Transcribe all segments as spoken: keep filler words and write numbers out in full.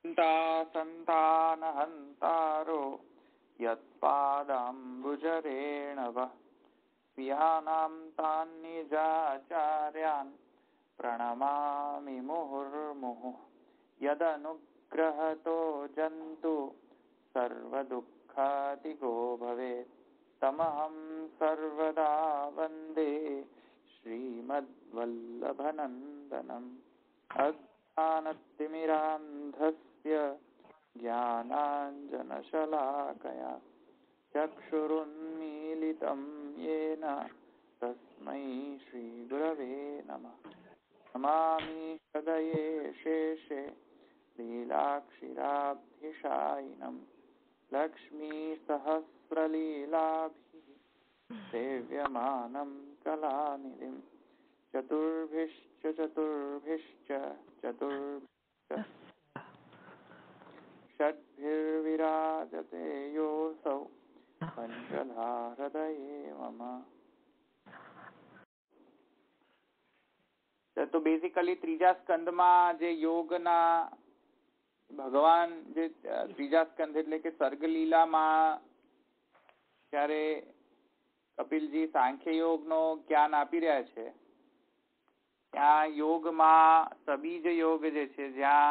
संतानहन्तारो यत्पादाम्बुजरेणवः स्यानां तान् निजाचार्यान् प्रणमामि मुहुर्मुहुः यदनुग्रहतो जन्तु सर्वदुःखातिगो भवेत् तमहं सर्वदा वन्दे श्रीमद्वल्लभनन्दनम् अज्ञानतिमिरान्धस्य ज्ञानाञ्जनशलाकया चक्षुरुन्मीलितं येन तस्मै श्रीगुरवे नमः। नमामि हृदये शेषे लीलाक्षिराब्धिशायिनं लक्ष्मीसहस्रलीलाभिः सेव्यमानं कलानिधिं चतुर्भिश्च चतुर्भिश्च चतुर्भिश्च षड्भिर्विराजते योऽसौ पञ्चधा हृदये मम। तो बेसिकली ત્રીજા સ્કંદમાં જે યોગના ભગવાન જે ત્રીજા સ્કંદ એટલે કે સર્ગલીલામાં ત્યારે કપિલજી સાંખ્ય યોગનો જ્ઞાન આપી રહ્યા છે ત્યાં યોગમાં સબીજ યોગ જે છે જ્યાં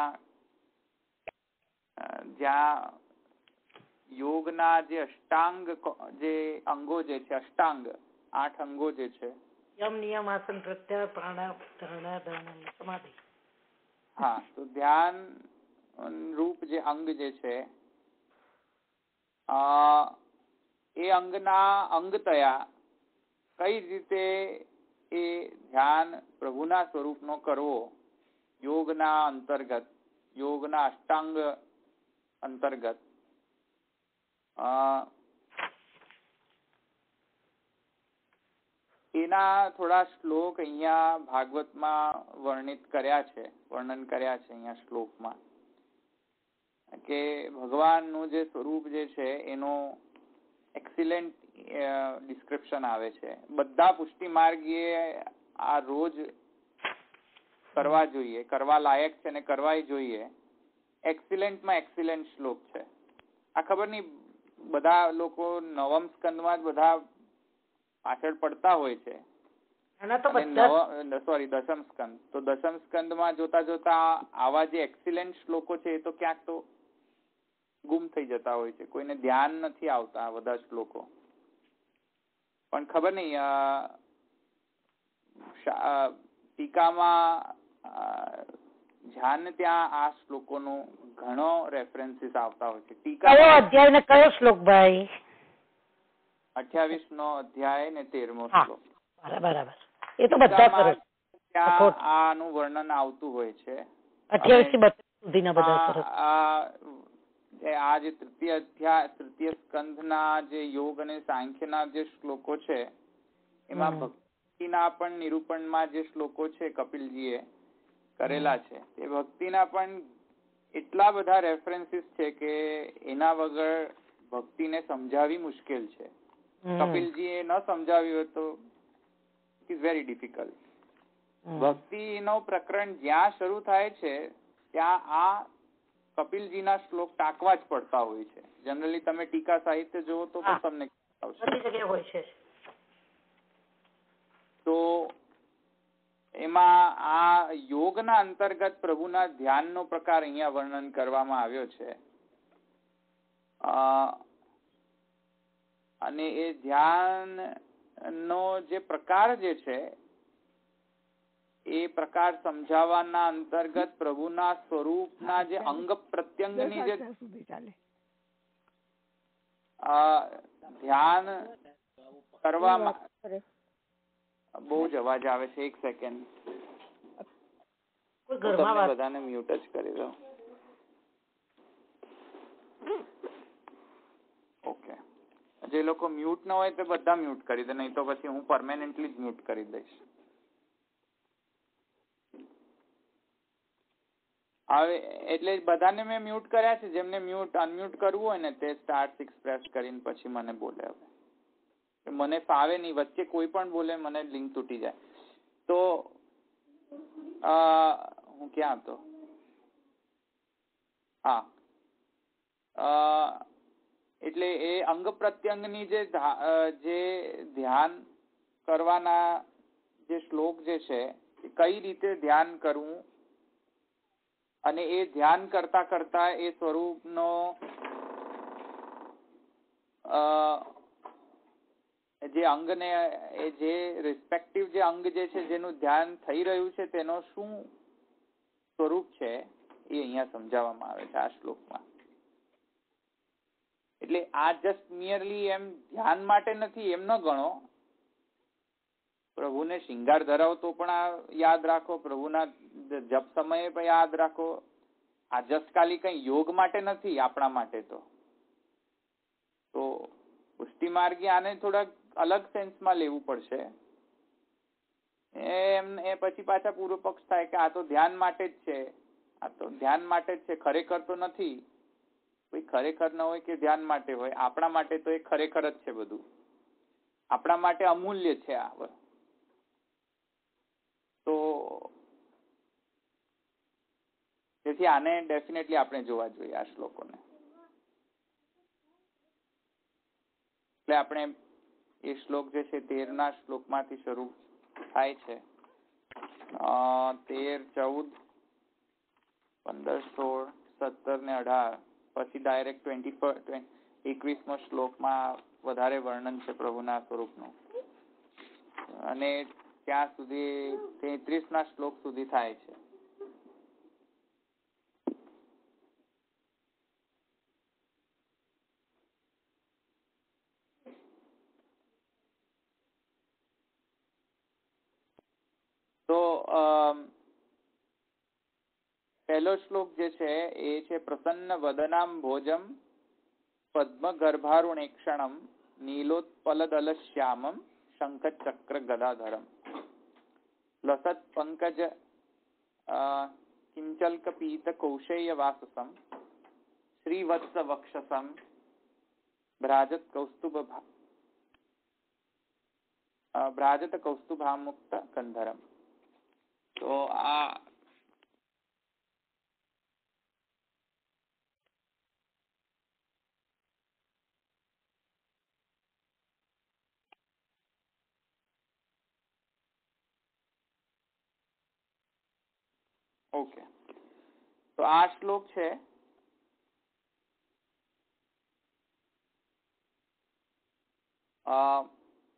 જ્યાં યોગના જે અષ્ટાંગ જે અંગો જે છે અષ્ટાંગ આઠ અંગો જે છે यम नियम आसन प्रत्याहार प्राणायाम ध्यान समाधि। हाँ, तो ध्यान रूप जे अंग जे छे ए अंगना अंगतया कई रीते ए ध्यान प्रभुना स्वरूपनो करवो योगना अंतर्गत योगना अष्टांग अंतर्गत एना थोड़ा श्लोक अहींया भागवत में वर्णित कर्या छे वर्णन कर्या छे अहींया श्लोक में के भगवान नु जे स्वरूप जे छे एनो एक्सिलेंट डिस्क्रिप्शन आवे छे। बधा पुष्टि मार्गीए आ रोज करवा जोईए करवा लायक छे ने करवाई जोईए। एक्सिलेंट में एक्सिलेंट श्लोक छे। आ खबर नहीं बधा लोको नवम स्कंद में बधा पाछळ पड़ता होय छे सॉरी दशम स्कंद तो दशम स्कंद में जोता जोता आवा जे एक्सिलेंट श्लोको छे तो क्यांक तो गुम थई जता होय छे कोईने ध्यान नथी आवता आ बधा श्लोको पण खबर नहीं टीकामां ध्यान त्यां आ श्लोकोनो घणो रेफरन्सीस आवता होय छे। टीका कयो अध्याय ने कयो श्लोक भाई अठावीस नो अध्याय ने तेरमो श्लोक बराबर ए तो बधा सरस आनु वर्णन आवतुं होय छे अठावीस થી बत्रीस સુધીના બધા સરસ। आ जे तृतीय अध्याय तृतीय स्कंधना जे योग अने सांख्यना जे श्लोको छे एमां भक्तिना पण निरूपणमां जे श्लोको छे कपिलजीए करेला छे ए भक्तिना पण એટલા બધા રેફરન્સીસ છે કે એના વગર ભક્તિને સમજાવી મુશ્કેલ છે। કપિલજીએ ન સમજાવ્યું હોય તો ઇટ ઇઝ વેરી ડિફિકલ્ટ। ભક્તિનો પ્રકરણ જ્યાં શરૂ થાય છે ત્યાં આ કપિલજીના શ્લોક ટાંકવા જ પડતા હોય છે। જનરલી તમે ટીકા સાહિત્ય જોવો તો પણ તમને આવશે। તો એમાં આ યોગના અંતર્ગત પ્રભુના ધ્યાનનો પ્રકાર અહીંયા વર્ણન કરવામાં આવ્યો છે અને એ ધ્યાનનો જે પ્રકાર જે છે એ પ્રકાર સમજાવવાના અંતર્ગત પ્રભુના સ્વરૂપના જે અંગ પ્રત્યંગની જે ધ્યાન કરવામાં બહુ જ અવાજ આવે છે એક સેકન્ડ બધાને મ્યુટ જ કરી દો। ઓકે જે લોકો મ્યુટ ન હોય તે બધા મ્યુટ કરી દે નહીં તો પછી હું પરમેનન્ટલી જ મ્યુટ કરી દઈશ। હવે એટલે બધાને મેં મ્યુટ કર્યા છે જેમને મ્યુટ અનમ્યુટ કરવું હોય ને તે સ્ટાર સિક્સ પ્રેસ કરીને પછી મને બોલે। હવે મને ફાવે નહીં વચ્ચે કોઈ પણ બોલે મને લિંક તૂટી જાય તો હું ક્યાં હતો હા, એટલે એ અંગ પ્રત્યંગની જે જે ધ્યાન કરવાના જે શ્લોક જે છે એ કઈ રીતે ધ્યાન કરવું અને એ ધ્યાન કરતા કરતા એ સ્વરૂપનો જે અંગને જે રિસ્પેક્ટિવ જે અંગ જે છે જેનું ધ્યાન થઈ રહ્યું છે તેનો શું સ્વરૂપ છે એ અહીંયા સમજાવવામાં આવે છે આ શ્લોકમાં. એટલે આ જસ્ટ મિયરલી એમ ધ્યાન માટે નથી એમ ન ગણો. પ્રભુને શિંગાર ધરાવો તો પણ આ યાદ રાખો, પ્રભુના જપ સમયે પણ યાદ રાખો. આ જસ્ટ ખાલી કઈ યોગ માટે નથી, આપણા માટે તો તો પુષ્ટિ માર્ગી આને થોડાક અલગ સેન્સમાં લેવું પડશે. એમ એ પછી પાછા પૂર્વ પક્ષ થાય કે આ તો ધ્યાન માટે જ છે, આ તો ધ્યાન માટે જ છે, ખરેખર તો નથી. કોઈ ખરેખર ન હોય કે ધ્યાન માટે હોય, આપણા માટે તો એ ખરેખર જ છે. બધું આપણા માટે અમૂલ્ય છે આ. તો તેથી આને ડેફિનેટલી આપણે જોવા જોઈએ આ શ્લોકોને. એટલે આપણે એ શ્લોક જે છે તેરના શ્લોકમાંથી શરૂ થાય છે. તેર, ચૌદ, પંદર, સોળ, સત્તર ને અઢાર પછી ડાયરેક્ટ ટ્વેન્ટી એકવીસમો શ્લોકમાં વધારે વર્ણન છે પ્રભુના સ્વરૂપનું અને ત્યાં સુધી તેત્રીસ ના શ્લોક સુધી થાય છે. તો પહેલો શ્લોક જે છે એ છે પ્રસન્ન વદનામ ભોજમ પદ્મ ગર્ભારુણેક્ષણમ નીલોત્પલદલ શ્યામમ શંખ ચક્ર ગદાધરમ લસત પંકજ કિંચલ્ક પીત કૌશેય વાસસમ શ્રીવત્સ વક્ષસમ ભ્રાજત કૌસ્તુભ ભ્રાજત કૌસ્તુભામુક્ત કંધરમ. તો આ ઓકે તો આ શ્લોક છે આ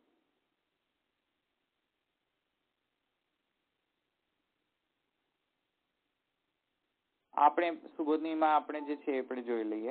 આપણે સુબોધનીમાં આપણે જે છે આપણે જોઈ લઈએ.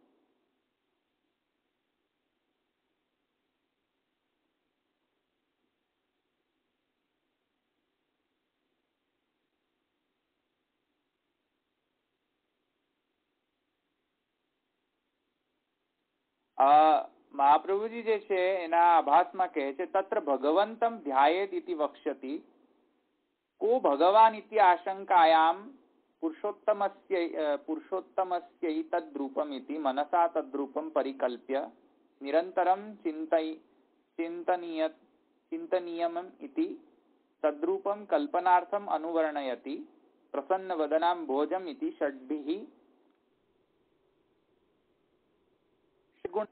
મહાપ્રભુજી જે છે એના આભાસમાં કહે છે તત્ર ભગવંતમ ધ્યાયેત ઇતિ વક્ષ્યતિ કો ભગવાન ઇતિ આશંકાયામ પુરુષોત્તમસ્ય પુરુષોત્તમસ્ય તદ્રૂપમ ઇતિ મનસા તદ્રૂપમ પરિકલ્પ્ય નિરંતરમ ચિંતય ચિંતનીય ચિંતનીયમ ઇતિ તદ્રૂપમ કલ્પનાર્થમ અનુવર્ણયતિ પ્રસન્ન વદનામ ભોજમ ઇતિ ષડ્ભિઃ ગુણ.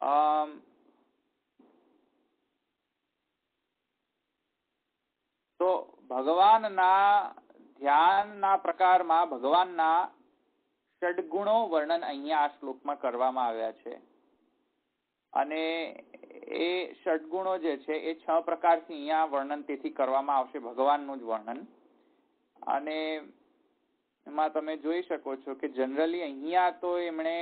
તો ભગવાનના ધ્યાનના પ્રકારમાં ભગવાનના ષડગુણો વર્ણન અહીંયા આ શ્લોકમાં કરવામાં આવ્યા છે અને એ ષડગુણો જે છે એ છ પ્રકારથી અહીંયા વર્ણન તેથી કરવામાં આવશે, ભગવાનનું જ વર્ણન. અને એમાં તમે જોઈ શકો છો કે જનરલી અહીંયા તો એમણે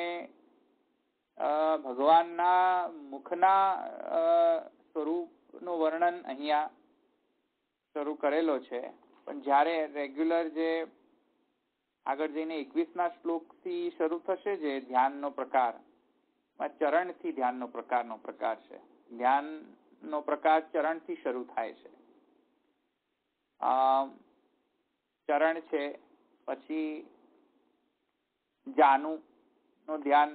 ભગવાનના મુખના સ્વરૂપનું વર્ણન અહીંયા શરૂ કરેલો છે, પણ જ્યારે રેગ્યુલર જે આગળ જઈને એકવીસના શ્લોકથી શરૂ થશે જે ધ્યાનનો પ્રકાર, ચરણથી ધ્યાનનો પ્રકારનો પ્રકાર છે. ધ્યાનનો પ્રકાર ચરણથી શરૂ થાય છે. ચરણ છે, પછી જાનુ નો ધ્યાન,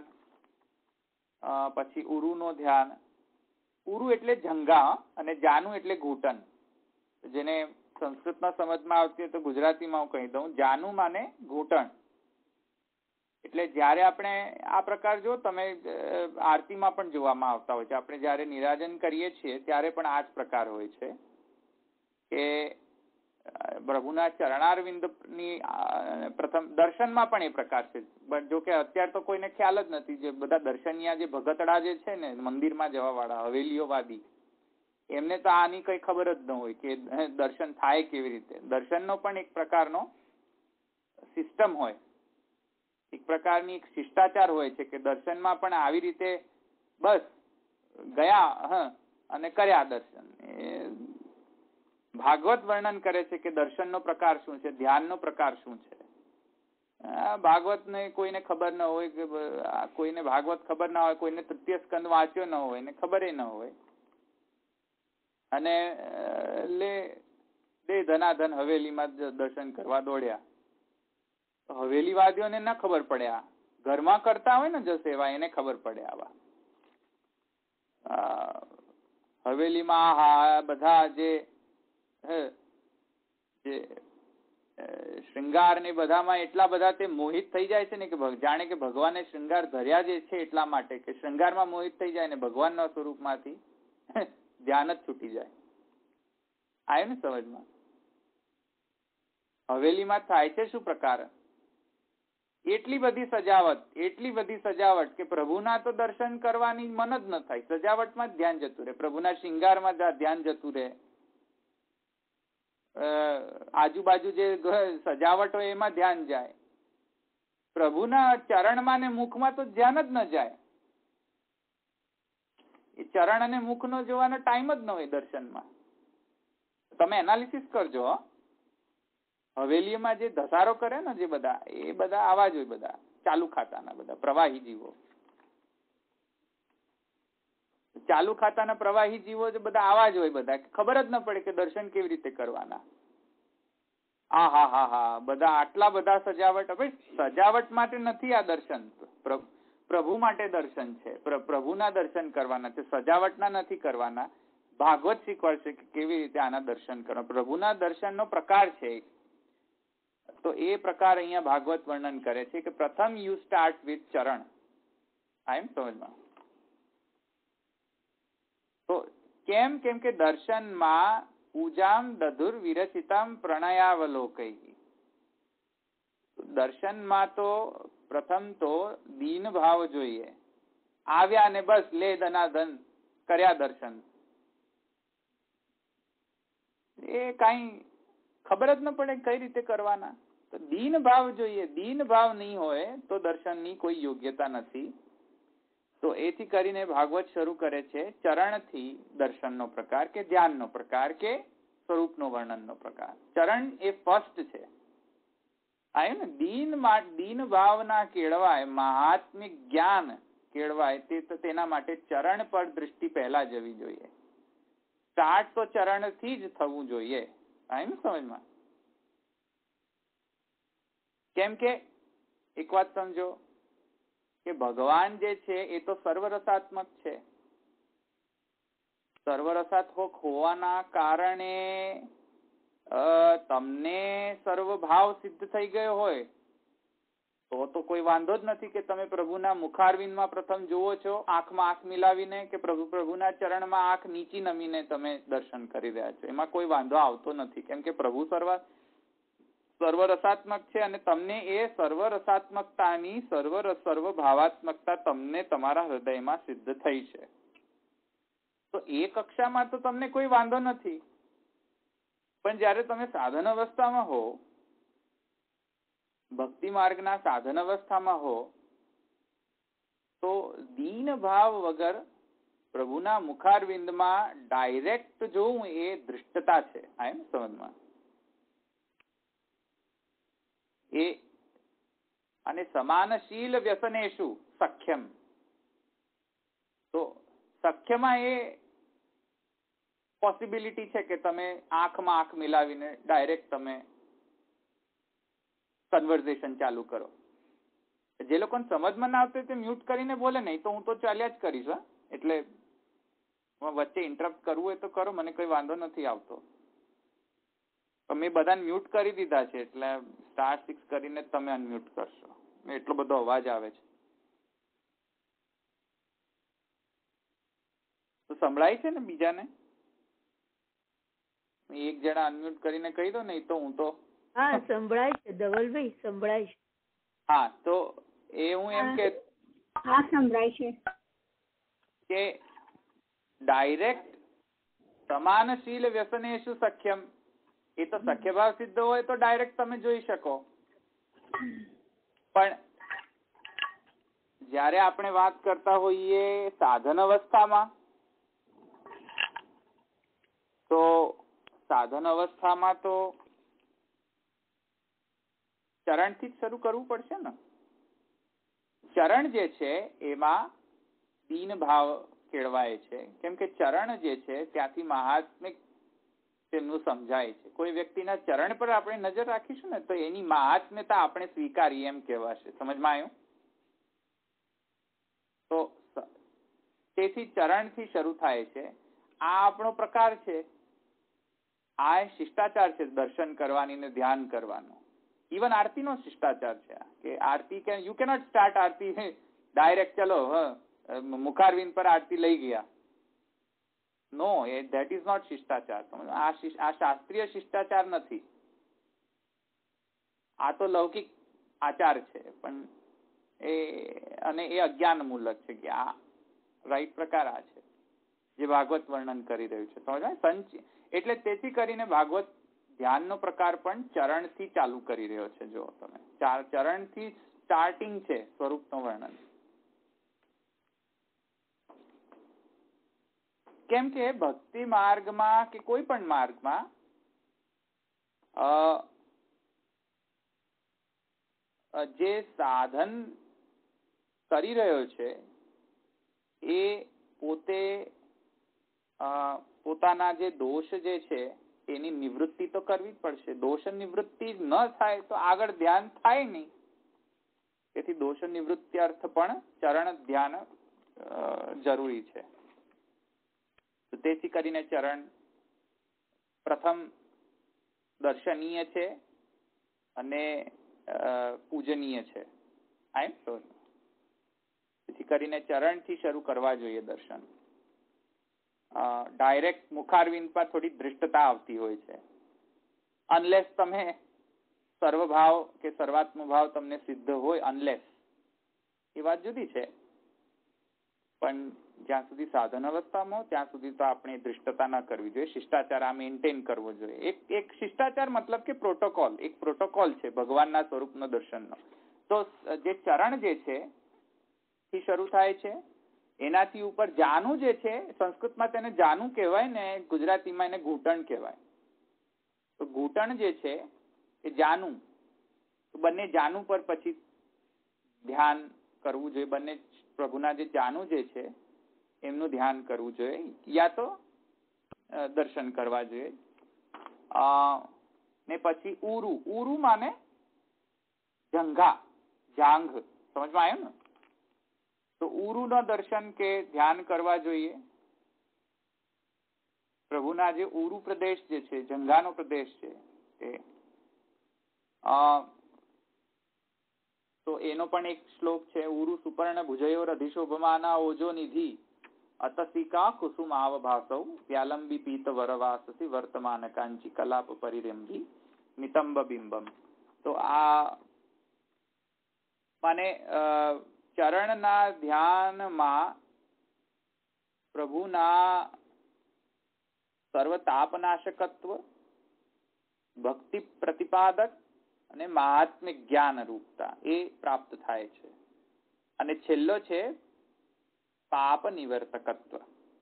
પછી ઉરુ નો ધ્યાન. ઉરુ એટલે જંઘા અને જાનુ એટલે ઘૂંટણ. જેને સંસ્કૃતમાં સમજમાં આવતી હોય તો ગુજરાતીમાં હું કહી દઉં, જાનુ માને ઘૂંટણ. એટલે જ્યારે આપણે આ પ્રકાર જો તમે આરતીમાં પણ જોવામાં આવતા હોય છે, આપણે જ્યારે નિરાજન કરીએ છીએ ત્યારે પણ આ જ પ્રકાર હોય છે કે પ્રભુના ચરણારવિંદની પ્રથમ દર્શનમાં પણ એ પ્રકાર છે. જો કે અત્યારે તો કોઈને ખ્યાલ જ નથી, જે બધા દર્શનિયા જે ભગતડા જે છે ને મંદિરમાં જવા વાળા હવેલીઓવાદી, એમને તો આની કઈ ખબર જ ન હોય કે દર્શન થાય કેવી રીતે. દર્શનનો પણ એક પ્રકારનો સિસ્ટમ હોય, એક પ્રકારની એક શિષ્ટાચાર હોય છે કે દર્શનમાં પણ આવી રીતે બસ ગયા હ અને કર્યા દર્શન. ભાગવત વર્ણન કરે છે કે દર્શનનો પ્રકાર શું છે, ધ્યાનનો પ્રકાર શું છે. ભાગવત ને કોઈને ખબર ન હોય કે કોઈને ભાગવત ખબર ના હોય, કોઈને તૃતીય સ્કંદ વાંચ્યો ન હોય ને ખબર ન હોય, અને લે દે ધનાધન હવેલીમાં દર્શન કરવા દોડ્યા. હવેલી વાદીઓને ના ખબર પડ્યા, ઘરમાં કરતા હોય ને જો સેવા એને ખબર પડે. આવા હવેલીમાં હા બધા જે જે શૃંગાર ને બધામાં એટલા બધા તે મોહિત થઈ જાય છે ને કે જાણે કે ભગવાને શૃંગાર ધર્યા જે છે એટલા માટે કે શૃંગારમાં મોહિત થઈ જાય ને ભગવાનના સ્વરૂપમાંથી ધ્યાન જ છૂટી જાય. આવ્યું ને સમજમાં? હવેલીમાં થાય છે શું પ્રકાર? એટલી બધી સજાવટ, એટલી બધી સજાવટ કે પ્રભુના તો દર્શન કરવાની મન જ ન થાય. સજાવટમાં જ ધ્યાન જતું રહે, પ્રભુના શિંગારમાં ધ્યાન જતું રહે, આજુબાજુ જે સજાવટ હોય એમાં ધ્યાન જાય. પ્રભુના ચરણમાં ને મુખમાં તો ધ્યાન જ ન જાય. એ ચરણ અને મુખ નો જોવાનો ટાઈમ જ ન હોય દર્શનમાં. તમે એનાલિસિસ કરજો. હવેલીમાં જે ધસારો કરે ને જે બધા, એ બધા આવા જ હોય, બધા ચાલુ ખાતાના, બધા પ્રવાહી જીવો. ચાલુ ખાતાના પ્રવાહી જીવો જે બધા આવા જ હોય, બધા ખબર જ ન પડે કે દર્શન કેવી રીતે કરવાના. હા હા હા હા બધા આટલા બધા સજાવટ. હવે સજાવટ માટે નથી આ દર્શન, પ્રભુ માટે દર્શન છે. પ્રભુના દર્શન કરવાના છે, સજાવટના નથી કરવાના. ભાગવત શીખવાડશે કે કેવી રીતે આના દર્શન કરવા. પ્રભુના દર્શનનો પ્રકાર છે. તો એ પ્રકાર અહીંયા ભાગવત વર્ણન કરે છે કે પ્રથમ યુ સ્ટાર્ટ વિથ ચરણ. આ એમ સમજમાં? તો કેમ? કેમ કે દર્શનમાં પૂજામ દધુર વિરચિતામ પ્રણયાવલોકૈ. દર્શનમાં તો પ્રથમ તો દીન ભાવ જોઈએ. આવ્યા ને બસ લે ધનાધન કર્યા દર્શન, એ કઈ ખબર જ ન પડે કઈ રીતે કરવાના. તો દીન ભાવ જોઈએ. દીન ભાવ નહીં હોય તો દર્શનની કોઈ યોગ્યતા નથી. તો એથી કરીને ભાગવત શરૂ કરે છે ચરણથી દર્શનનો પ્રકાર કે ધ્યાનનો પ્રકાર કે સ્વરૂપનો વર્ણનનો પ્રકાર. ચરણ એ ફર્સ્ટ છે. આયું ને? દીન દીન ભાવના કેળવાય, મહાત્મિક જ્ઞાન કેળવાય, તે તેના માટે ચરણ પર દૃષ્ટિ પહેલા જવી જોઈએ. સ્ટાર્ટ તો ચરણથી જ થવું જોઈએ. આયું સમજમાં? કેમ કે એક વાત સમજો કે ભગવાન જે છે એ તો સર્વરસાત્મક છે. સર્વરસાત્મક હોવાના કારણે તમને સર્વભાવ સિદ્ધ થઈ ગયો હોય તો તો કોઈ વાંધો જ નથી કે તમે પ્રભુના મુખારવિંદમાં પ્રથમ જુઓ છો, આંખમાં આંખ મિલાવીને, કે પ્રભુ પ્રભુના ચરણમાં આંખ નીચી નમીને તમે દર્શન કરી રહ્યા છો. એમાં કોઈ વાંધો આવતો નથી. કેમ કે પ્રભુ સર્વ સર્વરસાત્મક છે અને તમને એ સર્વરસાત્મકતાની સર્વ સર્વ ભાવાત્મકતા તમને તમારા હૃદયમાં સિદ્ધ થઈ છે. તો એ કક્ષામાં તો તમને કોઈ વાંધો નથી. પણ જયારે તમે સાધન અવસ્થામાં હો, ભક્તિ માર્ગના સાધન અવસ્થામાં હો, તો દીન ભાવ વગર પ્રભુના મુખારવિંદમાં ડાયરેક્ટ જોવું એ દૃષ્ટતા છે. આ એમ સમજમાં? એ અને સમાનશીલ વ્યસનેશુ સખ્યમ. તો સખ્યમાં એ પોસિબિલિટી છે કે તમે આંખમાં આંખ મિલાવીને ડાયરેક્ટ તમે કન્વર્ઝેશન ચાલુ કરો. જે લોકોને સમજમાં ના આવતું તે મ્યુટ કરીને બોલે, નહીં તો હું તો ચાલ્યા જ કરીશ. હા, એટલે વચ્ચે ઇન્ટરપ્ટ કરવું હોય તો કરો, મને કોઈ વાંધો નથી આવતો. મેં બધાને મ્યુટ કરી દીધા છે, એટલે સ્ટાર સિક્સ કરીને તમે અનમ્યુટ કરશો. એટલો બધો અવાજ આવે છે. તો સંભળાય છે ને બીજાને? એક જણા અનમ્યુટ કરીને કહી દો, નહીં તો હું તો. હા સંભળાય છે ધવલભાઈ, સંભળાય છે. હા તો એ હું એમ કે હા સંભળાય છે કે ડાયરેક્ટ સમાનશીલ વ્યસનેષુ સખ્યમ, એ તો સખ્ય ભાવ સિદ્ધ હોય તો ડાયરેક્ટ તમે જોઈ શકો. પણ જ્યારે આપણે વાત કરતા હોઈએ સાધન અવસ્થામાં, તો સાધન અવસ્થામાં તો ચરણથી જ શરૂ કરવું પડશે ને. ચરણ જે છે એમાં દીન ભાવ કેળવાય છે, કેમ કે ચરણ જે છે ત્યાંથી મહાત્મિક તેમનું સમજાય છે. કોઈ વ્યક્તિના ચરણ પર આપણે નજર રાખીશું ને તો એની મહાત્મ્યતા આપણે સ્વીકારીએ એમ કહેવાશે. સમજમાં આવ્યું? તો તેથી ચરણથી શરૂ થાય છે. આ આપણો પ્રકાર છે, આ શિષ્ટાચાર છે દર્શન કરવાની ને ધ્યાન કરવાનો. ઇવન આરતીનો શિષ્ટાચાર છે કે આરતી કે you cannot start aarti direct ચલો મુખારવિંદ પર આરતી લઈ ગયા. No, that is not shishtachar. આ આ શાસ્ત્રીય શિષ્ટાચાર નથી, આ તો લૌકિક આચાર છે. પણ એ અને એ અજ્ઞાન મૂલક છે કે આ રાઈટ પ્રકાર આ છે જે ભાગવત વર્ણન કરી રહ્યું છે. સમજ? સંચ એટલે તેથી કરીને ભાગવત ધ્યાનનો પ્રકાર પણ ચરણથી ચાલુ કરી રહ્યો છે. જો તમે ચરણથી સ્ટાર્ટિંગ છે સ્વરૂપનું વર્ણન. કેમ કે ભક્તિ માર્ગમાં કે કોઈ પણ માર્ગમાં જે સાધન કરી રહ્યો છે એ પોતે પોતાના જે દોષ જે છે એની નિવૃત્તિ તો કરવી જ પડશે. દોષ નિવૃત્તિ ન થાય તો આગળ ધ્યાન થાય નહીં. તેથી દોષ નિવૃત્તિ અર્થ પણ ચરણ ધ્યાન જરૂરી છે. તેથી કરીને ચરણ પ્રથમ દર્શનીય છે અને પૂજનીય છે. I am sure. તેથી કરીને ચરણથી શરૂ કરવા જોઈએ દર્શન. ડાયરેક્ટ મુખારવિંદ પર થોડી દૃષ્ટતા આવતી હોય છે. અનલેસ તમે સર્વભાવ કે સર્વાત્મ ભાવ તમને સિદ્ધ હોય, અનલેસ, એ વાત જુદી છે. પણ જ્યાં સુધી સાધન અવસ્થામાં હોય ત્યાં સુધી તો આપણે દૃષ્ટતા ન કરવી જોઈએ. શિષ્ટાચાર આ મેન્ટેન કરવો જોઈએ. એક એક શિષ્ટાચાર મતલબ કે પ્રોટોકોલ, એક પ્રોટોકોલ છે ભગવાનના સ્વરૂપનો દર્શનનો. તો જે ચરણ જે છે થી શરૂ થાય છે, એનાથી ઉપર જાનું જે છે, સંસ્કૃતમાં તેને જાનું કહેવાય ને ગુજરાતીમાં એને ઘૂંટણ કહેવાય. તો ઘૂંટણ જે છે એ જાનું, તો બંને જાનું પર પછી ધ્યાન કરવું જોઈએ. બંને પ્રભુના જે જાનું જે છે એમનું ધ્યાન કરવું જોઈએ, યા તો દર્શન કરવા જોઈએ. ને પછી ઉરુ, ઉરુ માને જંઘા, જાંઘ. સમજમાં આવ્યું ને? તો ઉરુ નો દર્શન કે ધ્યાન કરવા જોઈએ. પ્રભુના જે ઉરુ પ્રદેશ જે છે, જંઘાનો પ્રદેશ છે, એ તો એનો પણ એક શ્લોક છે. ઉરુ સુપર્ણ ભુજયો રધિશોભમાના ઓજો નિધિ અતસિકા કુસુમાવ ભાસૌ વ્યાલંબી પીત વરવાસસી વર્તમાન કાંચી કલાપ પરિરંભી નિતંબ બિંબમ. તો આ માને ચરણના ધ્યાનમાં પ્રભુના સર્વતાપનાશકત્વ, ભક્તિ પ્રતિપાદક અને મહાત્મ્ય જ્ઞાન રૂપતા એ પ્રાપ્ત થાય છે. અને છેલ્લો છે પાપ નિવર્તકત્વ.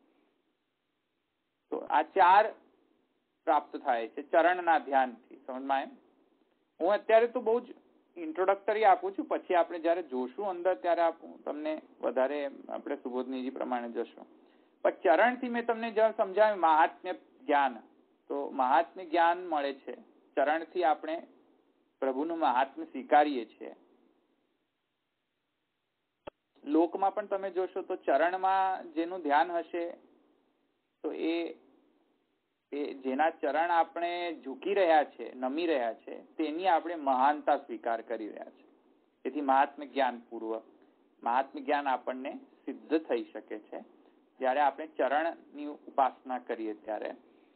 તો આ ચાર પ્રાપ્ત થાય છે ચરણના ધ્યાનથી. સમજમાં એમ? હું અત્યારે તો બહુ જ ઇન્ટ્રોડક્ટરી આપું છું, પછી આપણે જયારે જોશું અંદર ત્યારે આપું તમને વધારે આપણે સુબોધનીજી પ્રમાણે જશું. પણ ચરણથી મેં તમને જ્યાં સમજાવ્યું મહાત્મ્ય જ્ઞાન, તો મહાત્મ્ય જ્ઞાન મળે છે ચરણથી. આપણે પ્રભુનું મહાત્મ્ય સ્વીકારીએ છીએ. લોકમાં પણ તમે જોશો તો ચરણમાં જેનું ધ્યાન હશે તો એ જેના ચરણ આપણે ઝૂકી રહ્યા છે, નમી રહ્યા છે, તેની આપણે મહાનતા સ્વીકાર કરી રહ્યા છે. તેથી મહાત્મ્ય જ્ઞાન પૂર્વક મહાત્મ્ય જ્ઞાન આપણને સિદ્ધ થઈ શકે છે જ્યારે આપણે ચરણની ઉપાસના કરીએ ત્યારે.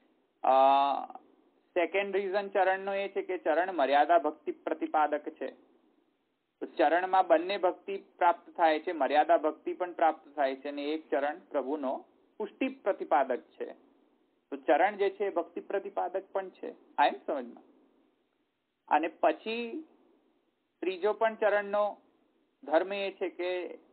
સેકન્ડ રીઝન ચરણનો એ છે કે ચરણ મર્યાદા ભક્તિ પ્રતિપાદક છે. તો ચરણમાં બંને ભક્તિ પ્રાપ્ત થાય છે, મર્યાદા ભક્તિ પણ પ્રાપ્ત થાય છે, અને એક ચરણ પ્રભુનો પુષ્ટિ પ્રતિપાદક છે. તો ચરણ જે છે ભક્તિ પ્રતિપાદક પણ છે. આ એમ સમજમાં. અને પછી ત્રીજો પણ ચરણનો ધર્મ એ છે કે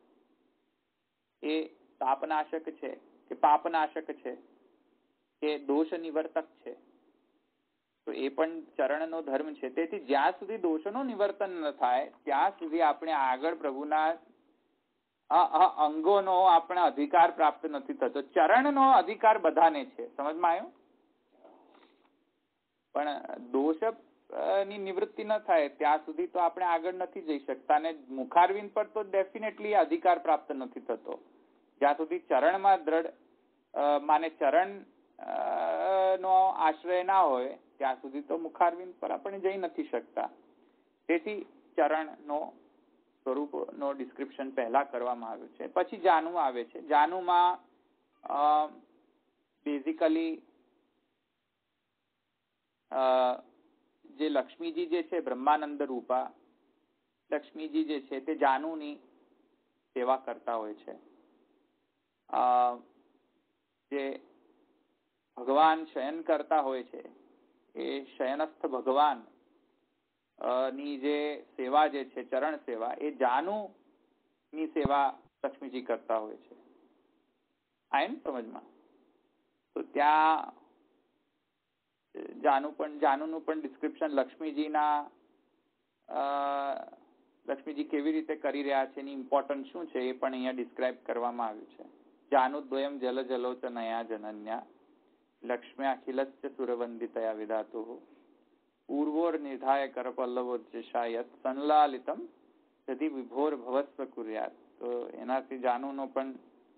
એ પાપનાશક છે કે પાપનાશક છે કે દોષ નિવર્તક છે. તો એ પણ ચરણનો ધર્મ છે. તેથી જ્યાં સુધી દોષોનું નિવર્તન ન થાય ત્યાં સુધી આપણે આગળ પ્રભુના અંગોનો આપણે અધિકાર પ્રાપ્ત નથી થતો. ચરણનો અધિકાર બધાને છે, સમજમાં આવ્યું? પણ દોષ ની નિવૃત્તિ ન થાય ત્યાં સુધી તો આપણે આગળ નથી જઈ શકતા, અને મુખારવિંદ પર તો ડેફિનેટલી અધિકાર પ્રાપ્ત નથી થતો. જ્યાં સુધી ચરણમાં દ્રઢ માને ચરણ નો આશ્રય ના હોય ત્યાં સુધી તો મુખારવિંદ પર આપણે જઈ નથી શકતા. તેથી ચરણનો સ્વરૂપનો ડિસ્ક્રિપ્શન પહેલા કરવામાં આવ્યું છે. પછી જાનુ આવે છે. જાનુમાં બેઝિકલી જે લક્ષ્મીજી જે છે બ્રહ્માનંદ રૂપા લક્ષ્મીજી જે છે તે જાનુની સેવા કરતા હોય છે. જે ભગવાન શયન કરતા હોય છે એ શયનસ્થ ભગવાન ની જે સેવા જે છે ચરણ સેવા એ જાનુ ની સેવા લક્ષ્મીજી કરતા હોય છે. આ એમ સમજમાં. તો ત્યાં જાનુ પણ જાનુનું પણ ડિસ્ક્રિપ્શન લક્ષ્મીજીના લક્ષ્મીજી કેવી રીતે કરી રહ્યા છે એની ઇમ્પોર્ટન્સ શું છે એ પણ અહીંયા ડિસ્ક્રાઇબ કરવામાં આવ્યું છે. જાનુદ્વયમ જલ જલોચ નયા જનન્યા લક્ષ્મ્યા અખિલસ્ય સુરવંદિતયા વિધાતુ પૂર્વોર નિધાય કરપલ્લવોજ્જશાયત સંલાલિતમ यदि વિભોર ભવસ્વ કુર્યાત. તો એનાથી જાનુનો પણ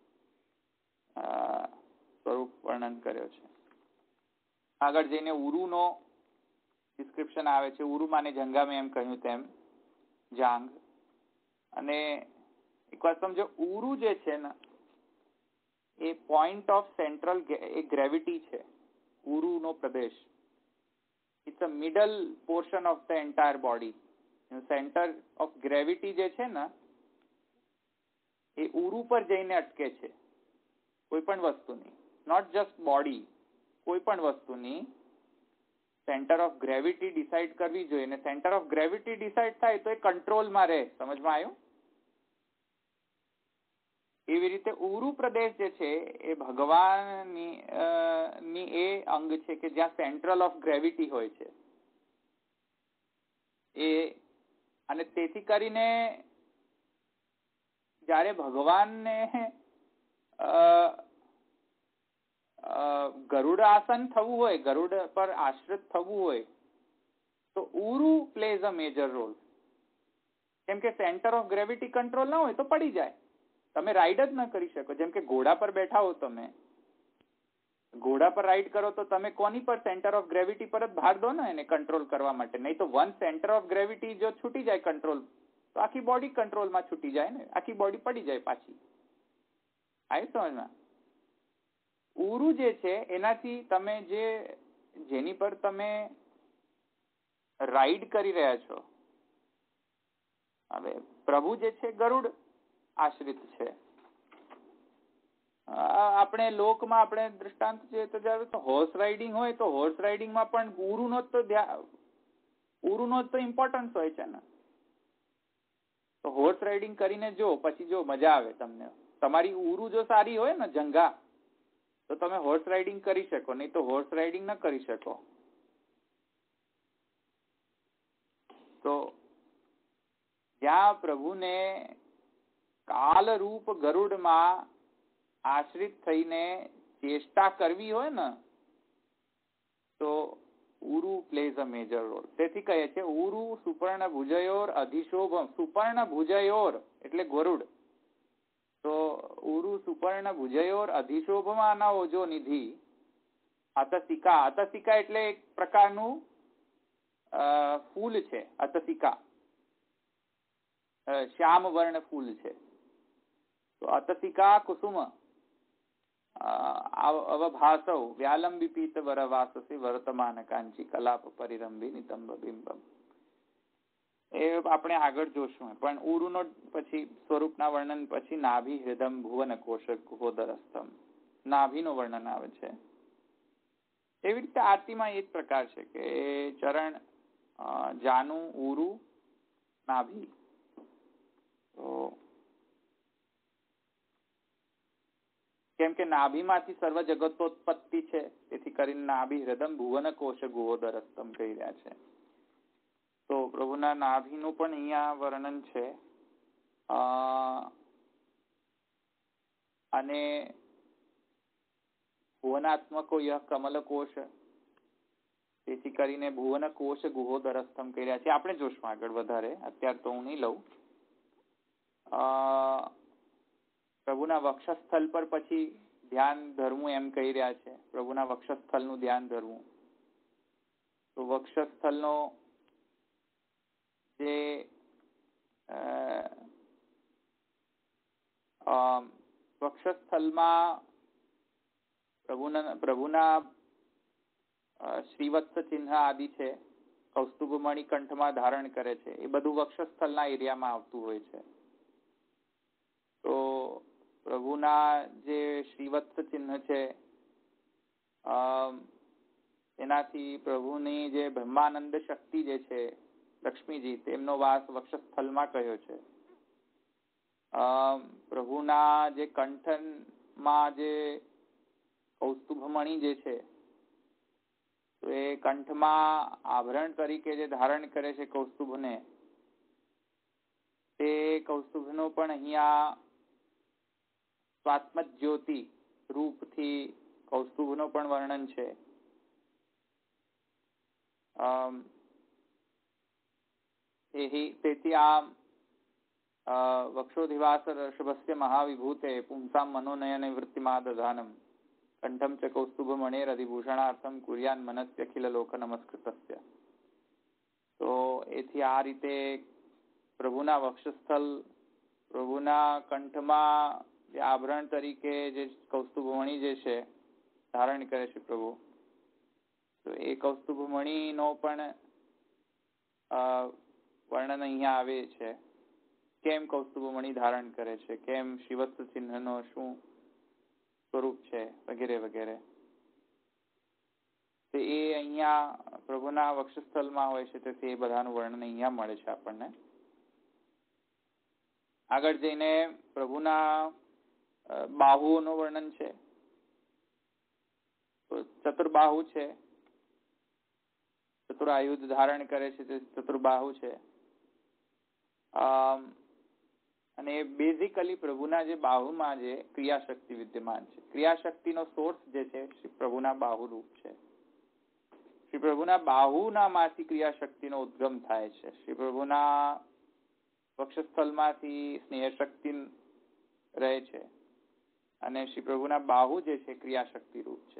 સ્વરૂપ વર્ણન કર્યો છે. આગળ જઈને ઉરુનો ડિસ્ક્રિપ્શન આવે છે. ઉરુ માને જંગા મેં એમ કહ્યું તેમ જાંગ. અને એક વાત સમજો, ઉરુ જે છે ને એ પોઈન્ટ ઓફ સેન્ટ્રલ એ ગ્રેવિટી છે. ઉરુનો પ્રદેશ it's a middle portion of the entire body. Centre of gravity જે છે ને એ ઉરુ પર જઈને અટકે છે કોઈ પણ વસ્તુની, નોટ જસ્ટ બોડી, કોઈ પણ વસ્તુની સેન્ટર ઓફ ગ્રેવિટી ડિસાઇડ કરવી જોઈએ. ને સેન્ટર ઓફ ગ્રેવિટી ડિસાઇડ થાય તો એ કંટ્રોલમાં રહે. સમજમાં આવ્યું? એવી રીતે ઉરુ પ્રદેશ જે છે એ ભગવાનની ની એ અંગ છે કે જ્યાં સેન્ટ્રલ ઓફ ગ્રેવિટી હોય છે. એ અને તેથી કરીને જ્યારે ભગવાનને ગરુડ આસન થવું હોય, ગરુડ પર આશ્રિત થવું હોય તો ઉરુ પ્લેઝ અ મેજર રોલ. કેમ કે સેન્ટર ઓફ ગ્રેવિટી કંટ્રોલ ના હોય તો પડી જાય, તમે રાઈડ જ ન કરી શકો. જેમ કે ઘોડા પર બેઠા હો, તમે ઘોડા પર રાઈડ કરો તો તમે કોની પર? સેન્ટર ઓફ ગ્રેવિટી પર જ ભાર દો ને એને કંટ્રોલ કરવા માટે. નહીં તો વન સેન્ટર ઓફ ગ્રેવિટી જો છૂટી જાય કંટ્રોલ તો આખી બોડી કંટ્રોલમાં છૂટી જાય ને, આખી બોડી પડી જાય પાછી. આવી સમજમાં? ઉરુ જે છે એનાથી તમે જે જેની પર તમે રાઈડ કરી રહ્યા છો, હવે પ્રભુ જે છે ગરુડ આશ્રિત છે. આપણે લોકમાં આપણે દ્રષ્ટાંત જોઈએ તો જયારે હોર્સ રાઇડિંગ હોય તો હોર્સ રાઇડિંગમાં પણ ઉરુનો જ તો ઉરુનો જ તો ઇમ્પોર્ટન્સ હોય છે ને. તો હોર્સ રાઇડિંગ કરીને જો પછી જો મજા આવે તમને. તમારી ઉરુ જો સારી હોય ને જંગા, તો તમે હોર્સ રાઇડિંગ કરી શકો, નહીં તો હોર્સ રાઇડિંગ ન કરી શકો. તો જ્યાં પ્રભુને કાલરૂપ ગરુડમાં આશ્રિત થઈને ચેષ્ટા કરવી હોય ને તો ઉરુ પ્લેઝ અ મેજર રોલ. તેથી કહે છે ઉરુ સુપર્ણ ભુજયોર અધિશોભમ. સુપર્ણ ભુજયોર એટલે ગરુડ. તો ઉરુ સુપર્ણ ભુજયોર અધિશોભમાના ઓજો નિધિ અતસિકા. અતસિકા એટલે એક પ્રકારનું ફૂલ છે. અતસિકા શ્યામ વર્ણ ફૂલ છે. તો અતસિકા કુસુમ અવભાસૌ વ્યાલંબી પીત વરવાસસી વર્તમાન કાંચી કલાપ પરિરંભી નિતંબ બિંબમ. એ આપણે આગળ જોશું. પણ ઉરુનો પછી સ્વરૂપના વર્ણન પછી નાભી હૃદમ ભુવન કોશ ગુહોદરસ્થમ, નાભીનું વર્ણન આવે છે. એવી રીતે આરતીમાં એ જ પ્રકાર છે કે ચરણ, જાનુ, ઉરુ, નાભી. તો કેમ કે નાભીમાંથી સર્વ જગતોત્પત્તિ છે, તેથી કરીને નાભી હૃદમ ભુવન કોશ ગુહોદરસ્થમ કહી રહ્યા છે. તો પ્રભુના નાભીનું પણ અહીંયા વર્ણન છે. અને ભુવનાત્મકો યહ કમલકોશ, તેથી કરીને ભુવન કોશ ગુહોદરસ્થમ કહી રહ્યા છે. આપણે જોશું આગળ વધારે, અત્યારે તો હું નહીં લઉં. પ્રભુના વક્ષસ્થળ પર પછી ધ્યાન ધરવું એમ કહી રહ્યા છે. પ્રભુના વક્ષસ્થળનું ધ્યાન ધરવું. તો વક્ષસ્થળનો જે વક્ષસ્થળમાં પ્રભુના પ્રભુના શ્રીવત્સ ચિહ્ન આદિ છે, કૌસ્તુભમણિ કંઠમાં ધારણ કરે છે, એ બધું વક્ષસ્થળના એરિયામાં આવતું હોય છે. તો પ્રભુના જે શ્રીવત્સ ચિહ્ન છે, એનાથી પ્રભુની જે બ્રહ્માનંદ શક્તિ જે છે લક્ષ્મીજી, તેમનો વાસ વક્ષસ્થળમાં કહ્યો છે. પ્રભુના જે કંઠમાં જે કૌસ્તુભમણિ જે છે, તો એ કંઠમાં આભરણ તરીકે જે ધારણ કરે છે કૌસ્તુભને, તે કૌસ્તુભનો પણ અહીંયા સ્વાત્મ જ્યોતિ રૂપથી કૌસ્તુભનો પણ વર્ણન છે. તેથી આ વક્ષોધિવાસ ઋષભસ્ય મહાવિભૂતે પુંસામ મનોનયન વૃત્તિમાદધાનમ કંઠમ ચ કૌસ્તુભમણેર અધિભૂષણાર્થમ કુર્યાન મનસ્યખિલ લોક નમસ્કૃતસ્ય. તો એથી આ રીતે પ્રભુના વક્ષસ્થળ, પ્રભુના કંઠમાં જે આભરણ તરીકે જે કૌસ્તુભમણિ જે છે ધારણ કરે છે પ્રભુ, તો એ કૌસ્તુભમણિનો પણ વર્ણન અહીંયા આવે છે. કેમ કૌસ્તુભમણિ ધારણ કરે છે, કેમ શ્રીવત્સ ચિહ્નનો શું સ્વરૂપ છે, વગેરે વગેરે. તો એ અહીંયા પ્રભુના વક્ષસ્થળમાં હોય છે, તેથી એ બધાનું વર્ણન અહીંયા મળે છે આપણને. આગળ જઈને પ્રભુના બાહુઓનું વર્ણન છે. ચતુર્બાહુ છે, ચતુરાયુધ ધારણ કરે છે, તે ચતુર્બાહુ છે. અને બેઝિકલી પ્રભુના જે બાહુમાં જે ક્રિયાશક્તિ વિદ્યમાન છે, ક્રિયાશક્તિનો સોર્સ જે છે શ્રી પ્રભુના બાહુ રૂપ છે. શ્રી પ્રભુના બાહુના માંથી ક્રિયાશક્તિનો ઉદ્ગમ થાય છે. શ્રી પ્રભુના વક્ષસ્થળમાંથી સ્નેહ શક્તિ રહે છે, અને શ્રી પ્રભુના બાહુ જે છે ક્રિયાશક્તિ રૂપ છે.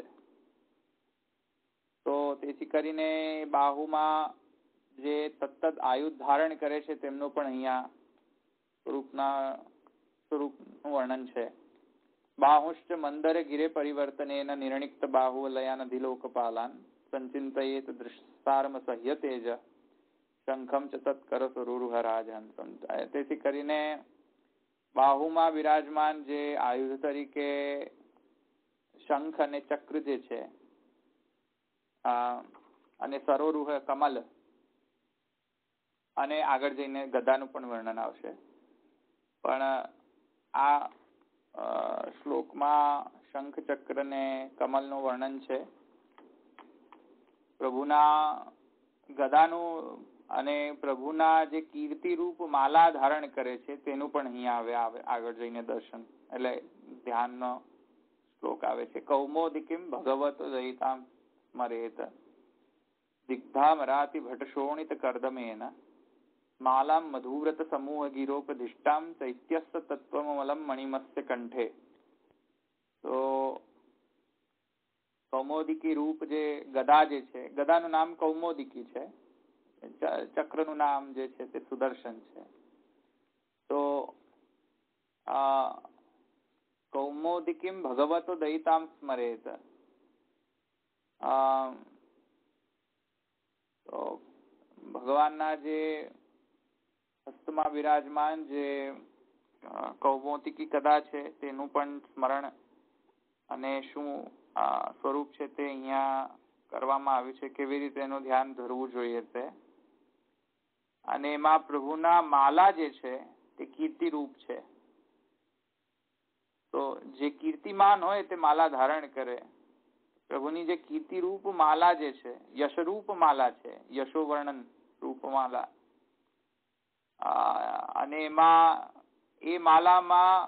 તો તેથી કરીને બાહુમાં જે તત્ત આયુધ ધારણ કરે છે તેમનું પણ અહીંયા સ્વરૂપના સ્વરૂપનું વર્ણન છે. બાહુશ્ચ મંદરે ગિરે પરિવર્તનેન નિર્ણિક્ત બાહુવલયાન અધિલોકપાલાન સંચિંતયેત દૃષ્ટાર્મ સહ્ય તેજ શંખમ ચ તત્કર સ્વરૂહરાજહંસમ. તેથી કરીને બાહુમાં વિરાજમાન જે આયુધ તરીકે શંખ અને ચક્ર જે છે, અને સરોરુહ કમલ, અને આગળ જઈને ગદાનું પણ વર્ણન આવશે. પણ આ શ્લોકમાં શંખ, ચક્ર ને કમલનું વર્ણન છે. પ્રભુના ગદાનું અને પ્રભુના જે કીર્તિ રૂપ માલા ધારણ કરે છે તેનું પણ અહીંયા આવે આવે આગળ જઈને દર્શન, એટલે ધ્યાનનો શ્લોક આવે છે. કૌમોદિકીમ ભગવત દયિતામ સ્મરેત દિગ્ધામરાતિ ભટશોણિત કર્દમેન માલામ મધુવ્રત સમૂહ ગિરોપધિષ્ટામ ચૈત્યસ્ස તત્વમલમ મણિમસ્ય કંઠે. તો કૌમોદિકી રૂપ જે ગદા જે છે, ગદાનું નામ કૌમોદિકી છે, ચક્રનું નામ જે છે તે સુદર્શન છે. તો કૌમોદિકીમ ભગવતો દયિતામ સ્મરેત. તો ભગવાનના જે હસ્તમાં વિરાજમાન જે કૌમોદિકી કદા છે તેનું પણ સ્મરણ અને શું સ્વરૂપ છે તે અહીંયા કરવામાં આવ્યું છે, કેવી રીતે એનું ધ્યાન ધરવું જોઈએ તે. અને એમાં પ્રભુના માલા જે છે તે કીર્તિ રૂપ છે. તો જે કીર્તિમાન હોય તે માલા ધારણ કરે. પ્રભુની જે કીર્તિ રૂપ માલા જે છે, યશરૂપ માલા છે, યશોવર્ણન રૂપ માલા, અને એમાં એ માલામાં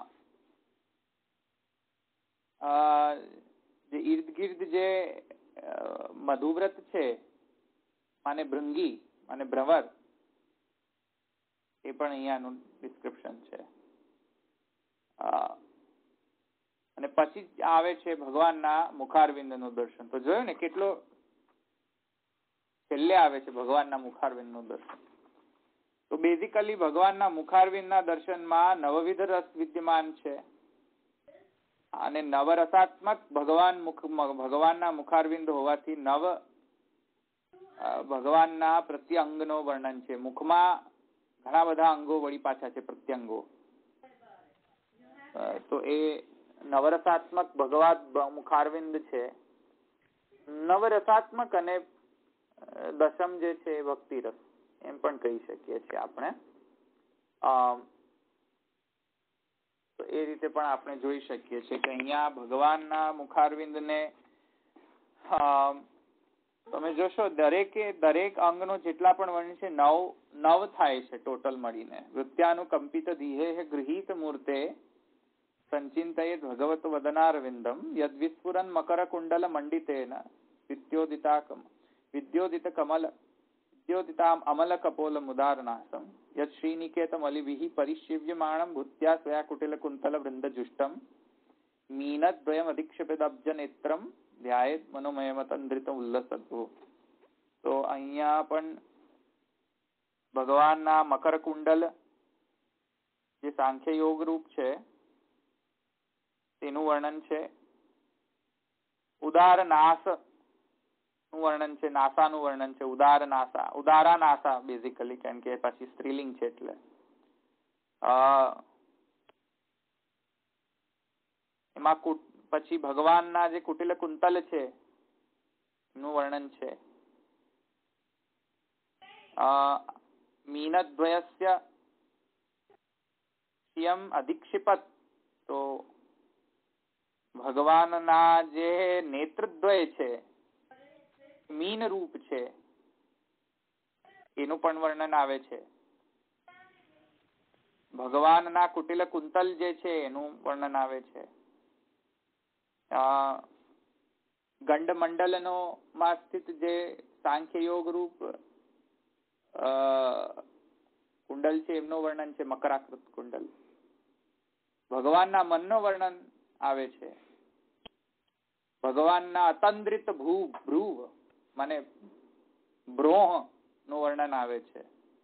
જે ઈર્દ ગિર્દ જે મધુવ્રત છે, માને ભૃંગી અને ભ્રમર, એ પણ અહીંયાનું ડિસ્ક્રિપ્શન છે. અને પછી આવે છે ભગવાનના મુખારવિંદ નું દર્શન. તો જોયું ને કેટલો છેલ્લે આવે છે ભગવાનના મુખારવિંદ નું દર્શન. તો બેઝિકલી ભગવાનના મુખારવિંદ ના દર્શનમાં નવવિધ રસ વિદ્યમાન છે. અને નવરસાત્મક ભગવાન મુખ ભગવાનના મુખારવિંદ હોવાથી નવ ભગવાનના પ્રત્યંગનો વર્ણન છે. મુખમાં ઘણા બધા અંગો વળી પાછા છે, પ્રત્યંગો. તો એ નવરસાત્મક ભગવાન મુખારવિંદ છે. નવરસાત્મક અને દશમ જે છે એ ભક્તિ રસ એમ પણ કહી શકીએ છીએ આપણે. તો એ રીતે પણ આપણે જોઈ શકીએ છીએ કે અહીંયા ભગવાનના મુખારવિંદને તમે જોશો દરેકે દરેક અંગનો જેટલા પણ વર્ણ છે નવ નવ થાય છે ટોટલ મળીને. વૃત્યાનુકંપિત ધીહે ગૃહીત મૂર્તે સંચિંતયેત ભગવત વદનારવિંદમ યદ્વિસ્ફુરન મકર કુંડલ મંડિતેન વિદ્યોદિતાકમ વિદ્યોદિત કમલ વિદ્યોદિતામ અમલ કપોલ મુદારનાસમ યત શ્રીનિકેતમ અલિભિઃ પરિશિવ્યમાણમ ભૂત્યા સ્વયા કુટિલ કુંતલ વૃંદ જુષ્ટમ મીનદ્વયમ અધિક્ષેપેદબ્જ નેત્રમ ધ્યાયેત મનોમયમતંદ્રિત ઉલ્લસદ્ભો. તો અહીંયા પણ ભગવાનના મકર કુંડલ જે સાંખ્ય યોગ રૂપ છે તેનું વર્ણન છે. ઉદાર નાસ નું વર્ણન છે, નાસાનું વર્ણન છે. ઉદાર નાસા, ઉદારા નાસા બેઝિકલી, કેમ કે પછી સ્ત્રીલિંગ છે એટલે. એમાં પછી ભગવાનના જે કુટિલ કુંતલ છે એનું વર્ણન છે. મીનદ્વયસ્ય શિયમ અધિક્ષિપત. તો ભગવાનના જે નેત્રદ્વય છે, મીન રૂપ છે, એનું પણ વર્ણન આવે છે. ભગવાનના કુટિલ કુંતલ જે છે એનું વર્ણન આવે છે. ગંડ મંડલનો માં સ્થિત જે સાંખ્ય યોગ રૂપ કુંડલ છે એમનું વર્ણન છે, મકરાકૃત કુંડલ. ભગવાનના મનનો વર્ણન આવે છે. ભગવાનના અતંદ્રિત ભ્રૂ ભ્રૂવ મને બ્રોહ નું વર્ણન આવે છે.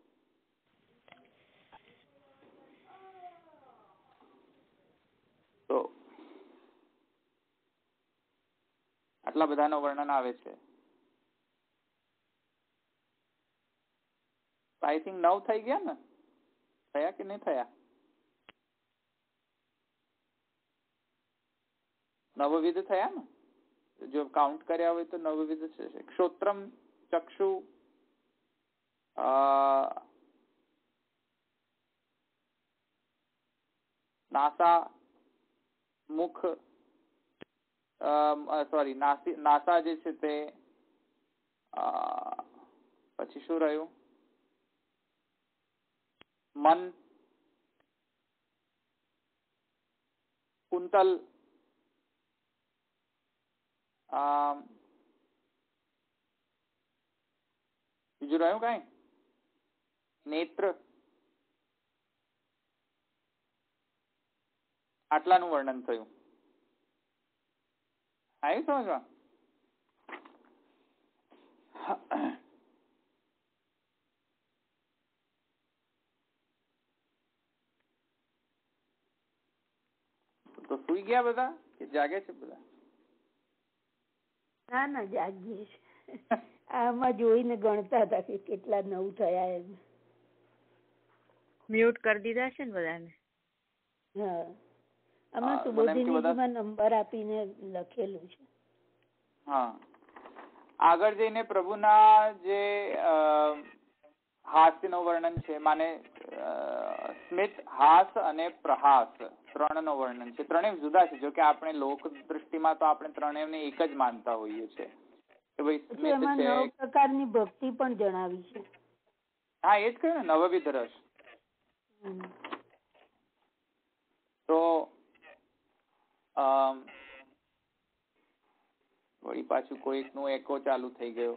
તો આટલા બધાનો વર્ણન આવે છે. આઈ થિંક નવ થઈ ગયા ને? થયા કે નહીં થયા? નવવિધ થયા ને? જો કાઉન્ટ કર્યા હોય તો નવવિધ છે. ક્ષોત્રમ, ચક્ષુ, નાસા, મુખ, સોરી નાસી નાસા જે છે તે, પછી શું રહ્યું? મન, કુંતલ, બીજું રહ્યું કઈ? નેત્ર. આટલાનું વર્ણન થયું. આવ્યું સમજવા? તો સુઈ ગયા બધા કે જાગે છે બધા? ના ના જાગીએ છે. આમાં જોઈને ગણતા હતા કે કેટલા નવ થયા એમ. મ્યુટ કરી દીધા છે ને બધાને? હા, આમાં સુબોધિનીજીમાં નંબર આપીને લખેલું છે. હા, આગળ જઈને પ્રભુના જે હાસ્યનું વર્ણન છે, માને સ્મિત, હાસ અને પ્રહાસ ત્રણ નો વર્ણન છે. ત્રણેય જુદા છે. જો કે આપણે લોક દૃષ્ટિમાં તો આપણે ત્રણેયને એક જ માનતા હોઈએ છીએ કે ભાઈ સ્મિત છે. નવ પ્રકારની ભક્તિ પણ જણાવી છે. હા, એ જ કહ્યું ને, નવવિધ રસ. તો વળી પાછું કોઈક નું એકો ચાલુ થઈ ગયો.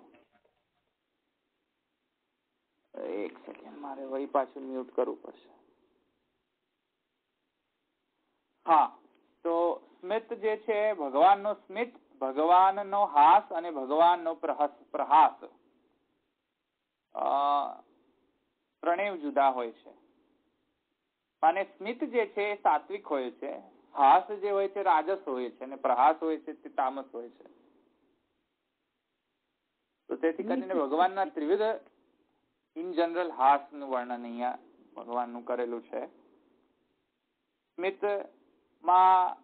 એક સેકન્ડ, મારે વળી પાછું મ્યુટ કરવું પડશે. હા, તો સ્મિત જે છે, ભગવાનનો સ્મિત, ભગવાનનો હાસ અને ભગવાનનો પ્રહાસ ત્રણેય જુદા હોય છે. અને સ્મિત જે છે એ સાત્વિક હોય છે, હાસ જે હોય છે રાજસ હોય છે, અને પ્રહાસ હોય છે તે તામસ હોય છે. તો તેથી કરીને ભગવાનના ત્રિવિધ ઇન જનરલ હાસનું વર્ણન અહીંયા ભગવાનનું કરેલું છે. સ્મિત માં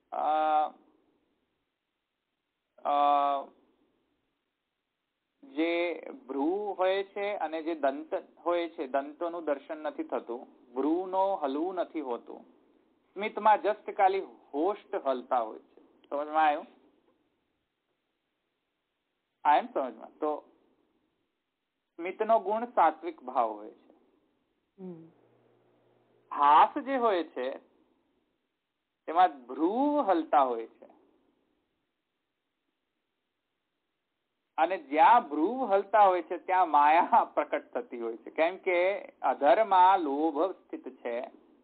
જે ભ્રૂ હોય છે અને જે દંત હોય છે, દંતોનું દર્શન નથી થતું, ભ્રૂનો હલવું નથી હોતું. સ્મિતમાં જસ્ટ ખાલી હોષ્ટ હલતા હોય છે. સમજમાં આવ્યું? આ એમ સમજમાં? તો સ્મિતનો ગુણ સાત્વિક ભાવ હોય છે. હાસ જે હોય છે તેમાં ભ્રૂ હલતા હોય છે, અને જ્યાં ભ્રૂ હલતા હોય છે ત્યાં માયા પ્રકટ થતી હોય છે. કેમ કે અધરમાં લોભ સ્થિત છે,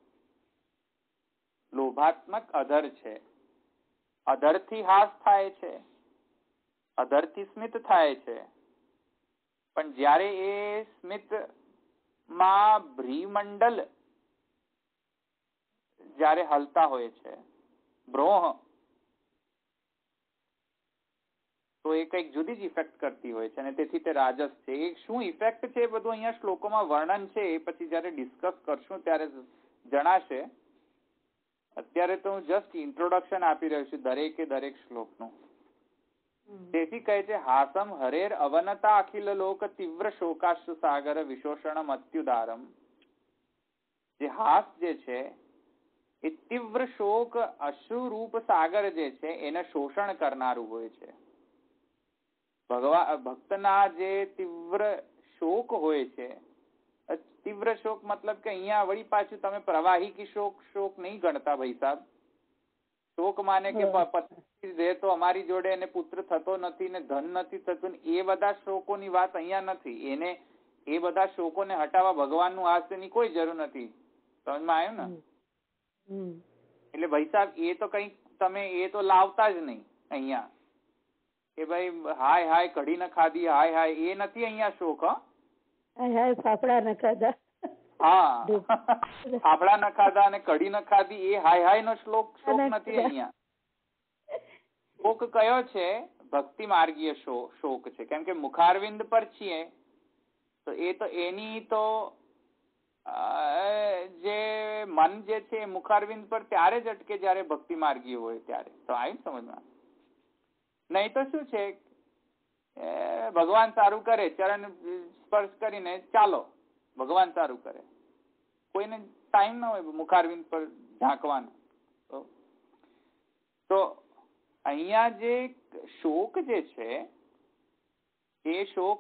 લોભાત્મક અધર છે. અધરથી હાસ થાય છે, અધરથી સ્મિત થાય છે. પણ જ્યારે એ સ્મિત માં ભ્રીમંડલ જ્યારે હલતા હોય છે, બ્રોહ, તો એ કઈક જુદી જ ઇફેક્ટ કરતી હોય છે, અને તેથી તે રાજસ છે. એ શું ઇફેક્ટ છે એ બધું અહીંયા શ્લોકોમાં વર્ણન છે, એ પછી જયારે ડિસ્કસ કરશું ત્યારે જણાશે. અત્યારે તો હું જસ્ટ ઇન્ટ્રોડક્શન આપી રહ્યો છું દરેકે દરેક શ્લોકનું. તેથી કહે છે, હાસમ હરેર અવનતા અખિલ લોક તીવ્ર શોકાશ્રુ સાગર વિશોષણમ અત્યુદારમ. જે હાસ જે છે એ તીવ્ર શોક અશ્રુ રૂપ સાગર જે છે એને શોષણ કરનારું હોય છે. ભગવાન ભક્તના જે તીવ્ર શોક હોય છે, તીવ્ર શોક મતલબ કે અહીંયા વળી પાછું તમે પ્રવાહી કી શોક શોક નહીં ગણતા ભાઈ સાહેબ. શોક માને કે પતિ રહે તો અમારી જોડે એને પુત્ર થતો નથી ને ધન નથી થતું, એ બધા શોકોની વાત અહીંયા નથી. એને એ બધા શોકોને હટાવવા ભગવાનનું હાસ્યની કોઈ જરૂર નથી. સમજમાં આવ્યું ને? એટલે ભાઈ સાહેબ એ તો કઈ તમે એ તો લાવતા જ નહીં અહીંયા કે ભાઈ હાય હાય કઢી ન ખાધી, હાય હાય, એ નથી અહીંયા શોક. ફાફડા ન ખાધા, હા, ફાફડા ન ખાધા અને કઢી ન ખાધી, એ હાય હાય નો શ્લોક શોક નથી અહીંયા. શોક કયો છે? ભક્તિ માર્ગીય શોક છે. કેમ કે મુખારવિંદ પર છીએ તો એ તો એની તો જે મન જે છે એ મુખારવિંદ પર ત્યારે જ અટકે જયારે ભક્તિ માર્ગીય હોય ત્યારે. તો આવ્યું સમજમાં? નહીં તો શું છે, ભગવાન સારું કરે, ચરણ સ્પર્શ કરીને ચાલો, ભગવાન સારું કરે, કોઈને ટાઈમ ના હોય મુખારવિંદ પર ઝાંકવાનો. તો અહીંયા જે શોક જે છે એ શોક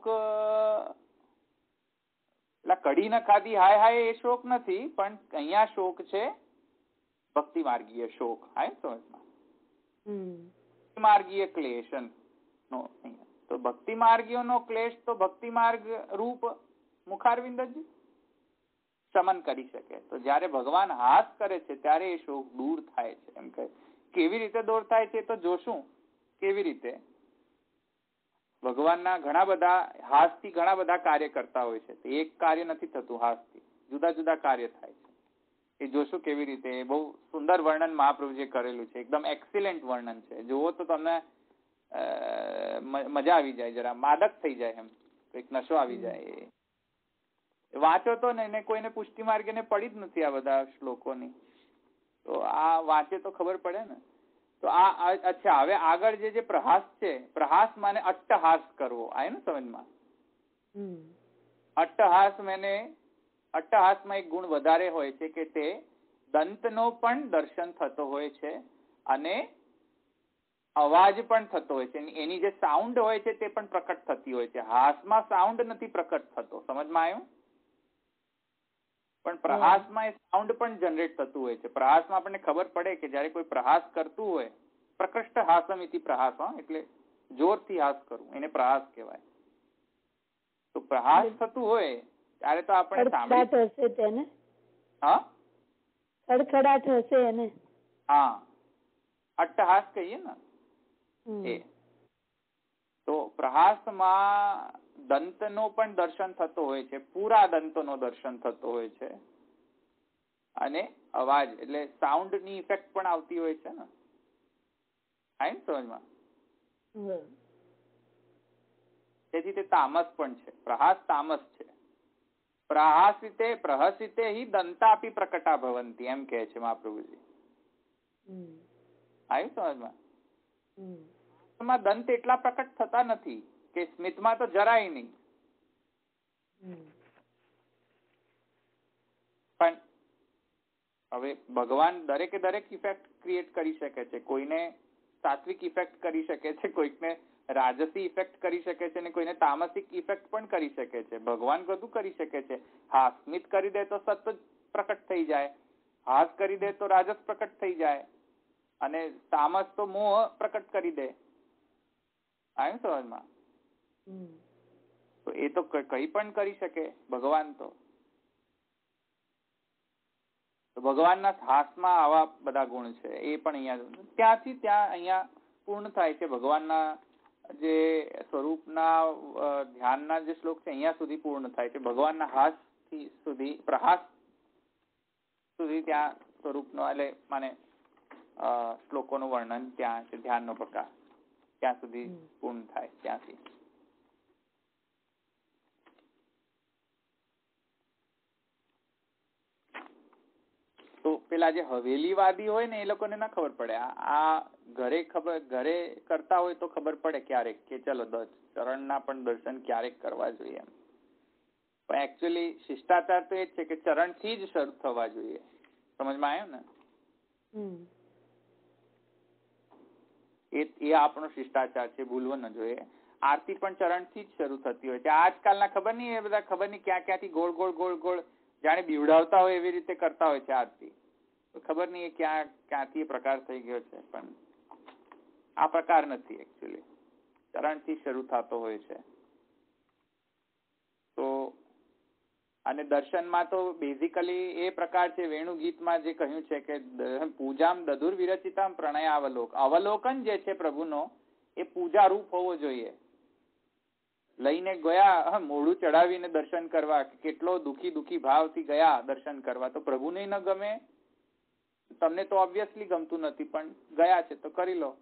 કઢી ન ખાધી હાય હાય એ શોક નથી, પણ અહીંયા શોક છે ભક્તિ માર્ગીય શોક. હાય સમજમાં? માર્ગીય ક્લેશ નો. તો ભક્તિ માર્ગીય નો ક્લેશ તો ભક્તિ માર્ગ રૂપ મુખારવિંદ જ શમન કરી શકે. તો જયારે ભગવાન હાસ કરે છે ત્યારે એ શોક દૂર થાય છે. એમ કે કેવી રીતે દૂર થાય છે તો જોશું. કેવી રીતે ભગવાનના ઘણા બધા હાસથી ઘણા બધા કાર્ય કરતા હોય છે. એક કાર્ય નથી થતું હાસથી, જુદા જુદા કાર્ય થાય છે. એ જોશું કેવી રીતે. બહુ સુંદર વર્ણન મહાપ્રભુજીએ કરેલું છે, એકદમ એક્સિલન્ટ વર્ણન છે. જુઓ તો તમને મજા આવી જાય, જરા માદક થઈ જાય, એમ એક નશો આવી જાય. વાંચો તો ને એને કોઈને પુષ્ટિ માર્ગે ને પડી જ નથી આ બધા શ્લોકોની, તો આ વાંચે તો ખબર પડે ને. તો આ અચ્છા, હવે આગળ જે જે પ્રહાસ છે, પ્રહાસ માને અટ્ટહાસ કરવો, આય ને સમજમાં? અટ્ટહાસ માને અટ્ટહાસમાં એક ગુણ વધારે હોય છે કે તે દંતનો પણ દર્શન થતો હોય છે અને અવાજ પણ થતો હોય છે. એની જે સાઉન્ડ હોય છે તે પણ પ્રકટ થતી હોય છે. હાસમાં સાઉન્ડ નથી પ્રકટ થતો, સમજમાં આવ્યું? પણ પ્રહાસમાં એ સાઉન્ડ પણ જનરેટ થતું હોય છે. પ્રહાસમાં આપણને ખબર પડે કે જયારે કોઈ પ્રહાસ કરતું હોય, પ્રકૃષ્ટ હાસમ ઇતિ પ્રહાસ, એટલે જોરથી હાસ કરવું, એને પ્રહાસ કહેવાય. તો પ્રહાસ થતું હોય ત્યારે તો આપણે સાંભળી હશે તેને, હા, ખડખડાટ હશે એને, હા, અટ્ટહાસ કહીએ ને એ. તો પ્રહાસમાં દંતનો પણ દર્શન થતો હોય છે, પૂરા દંતનો દર્શન થતો હોય છે, અને અવાજ એટલે સાઉન્ડ ની ઇફેક્ટ પણ આવતી હોય છે ને, આય ને સમજમાં? તેથી તે તામસ પણ છે. પ્રહાસ તામસ છે. પ્રહાસિતે પ્રહસિતે હિ દંતાપી પ્રકટા ભવંતી, એમ કહે છે મહાપ્રભુજી. આવ્યું સમજમાં? દંત એટલા પ્રકટ થતા નથી કે સ્મિતમાં તો જરાય નહીં. પણ હવે ભગવાન દરેકે દરેક ઇફેક્ટ ક્રિએટ કરી શકે છે. કોઈને સાત્વિક ઇફેક્ટ કરી શકે છે, કોઈકને રાજસી ઇફેક્ટ કરી શકે છે, અને કોઈને તામસિક ઇફેક્ટ પણ કરી શકે છે. ભગવાન બધું કરી શકે છે. હા, સ્મિત કરી દે તો સત પ્રકટ થઈ જાય, હાસ કરી દે તો રાજસ પ્રકટ થઈ જાય, અને તામસ તો મોહ પ્રકટ કરી દે. આવ્યું સમજમાં? તો એ તો કઈ પણ કરી શકે ભગવાન. તો ભગવાનના હાસમાં આવા બધા ગુણ છે. એ પણ અહીંયા ત્યાંથી ત્યાં અહીંયા પૂર્ણ થાય છે. ભગવાનના જે સ્વરૂપના ધ્યાનના જે શ્લોક છે અહીંયા સુધી પૂર્ણ થાય છે. ભગવાનના હાસ થી સુધી, પ્રહાસ સુધી ત્યાં સ્વરૂપનો એટલે માને શ્લોકોનું વર્ણન ત્યાં છે, ધ્યાનનો પ્રકાર ત્યાં સુધી પૂર્ણ થાય. ત્યાંથી તો પેલા જે હવેલીવાદી હોય ને એ લોકોને ના ખબર પડે. આ ઘરે ખબર ઘરે કરતા હોય તો ખબર પડે ક્યારેક કે ચલો ચરણના પણ દર્શન ક્યારેક કરવા જોઈએ એમ. પણ એકચ્યુઅલી શિષ્ટાચાર તો એ જ છે કે ચરણથી જ શરૂ થવા જોઈએ. સમજમાં આવ્યું ને? એ એ આપણો શિષ્ટાચાર છે, ભૂલવો ન જોઈએ. આરતી પણ ચરણથી જ શરૂ થતી હોય છે. આજકાલના ખબર નહીં એ બધા ખબર નહીં ક્યાં ક્યાંથી ગોળ ગોળ ગોળ ગોળ જાણે બીવડાવતા હોય એવી રીતે કરતા હોય છે આરતી. ખબર નહીં એ ક્યાં ક્યાંથી એ પ્રકાર થઈ ગયો છે, પણ આ પ્રકાર નથી. એકચ્યુઅલી ચરણથી શરૂ થતો હોય છે. તો અને દર્શનમાં તો બેઝિકલી એ પ્રકાર છે, વેણુ ગીતમાં જે કહ્યું છે કે પૂજામ દધુર વિરચિતામ પ્રણય અવલોક, અવલોકન જે છે પ્રભુનો એ પૂજા રૂપ હોવો જોઈએ. લઈને ગયા મોઢું ચડાવીને દર્શન કરવા, કેટલો દુખી દુખી ભાવથી ગયા દર્શન કરવા, તો પ્રભુને ન ગમે. તમને તો ઓબ્વિયસલી ગમતું નથી, પણ ગયા છે તો કરી લો.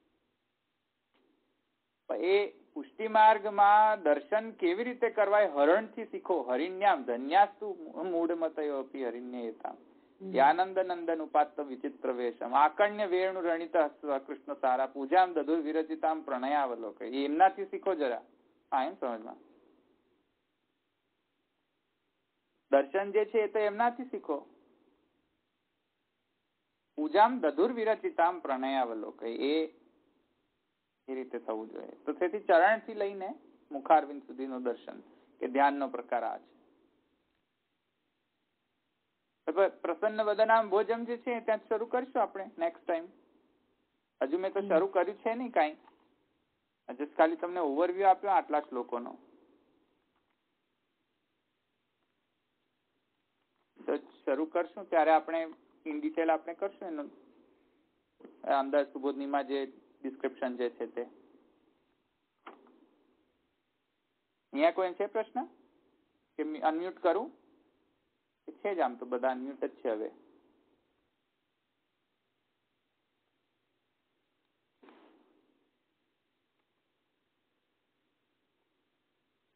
એ પુષ્ટિ માર્ગમાં દર્શન કેવી રીતે કરવાય હરણથી શીખો. હરિણ્યામ ધન્યાસ્તુ મૂઢમતયો અપી હરિણ્યેતામ ધ્યાનંદ નંદન ઉપાત્ત વિચિત્ર વેશમ આકર્ણ્ય વેણુ રણિત કૃષ્ણ સારા પૂજામ દધુર વિરચિતામ પ્રણયાવલોક. એમનાથી શીખો જરા. હા, એમ સમજમાં? દર્શન જે છે એ તો એમનાથી શીખો. પૂજામ દધુર વિરચિતામ પ્રણયાવલોક, એ એ રીતે થવું જોઈએ. તો તેથી ચરણથી લઈને મુખારવિંદ સુધીનું દર્શન કે ધ્યાનનો પ્રકાર આ છે. પ્રસન્ન વદનામ ભોજમ જે છે ત્યાં શરૂ કરીશું આપણે નેક્સ્ટ ટાઈમ. હજુ મેં તો શરૂ કર્યું છે નહીં કાંઈ, જસ્ટ ખાલી તમને ઓવરવ્યુ આપ્યો આટલા શ્લોકોનો. તો શરૂ કરશું ત્યારે આપણે ઇન ડિટેલ આપણે કરશું એનું અંદર સુબોધનીમાં જે ડિસ્ક્રિપ્શન જે છે તે. અહીંયા કોઈ છે પ્રશ્ન કે અનમ્યુટ કરું? છે જ, આમ તો બધા અનમ્યુટ જ છે હવે.